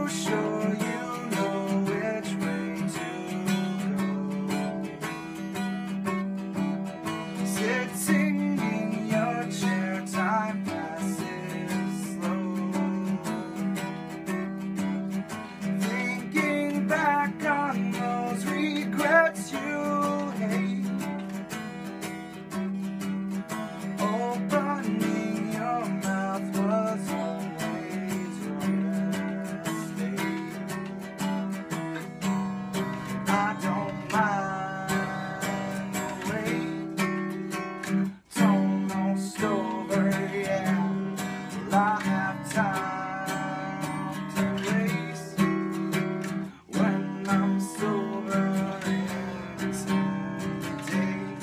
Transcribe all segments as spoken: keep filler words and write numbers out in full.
sure you know which way to go. Sitting in your chair, time passes slow. Thinking back on those regrets you hate. Opening your mouth was always your mistake. I don't mind the wait. It's almost over, yeah. Well, I have time to waste when I'm sober in days.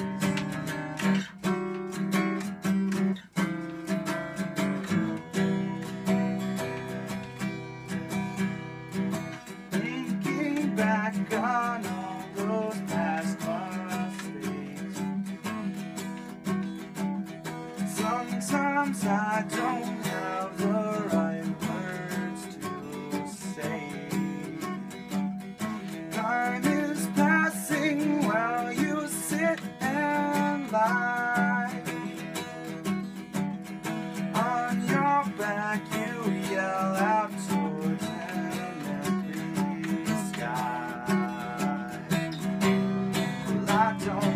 Thinking back on all those past mistakes. Sometimes I don't have the right words to say. Time is passing while you sit and lie. On your back you yell out towards an empty sky. Well, I don't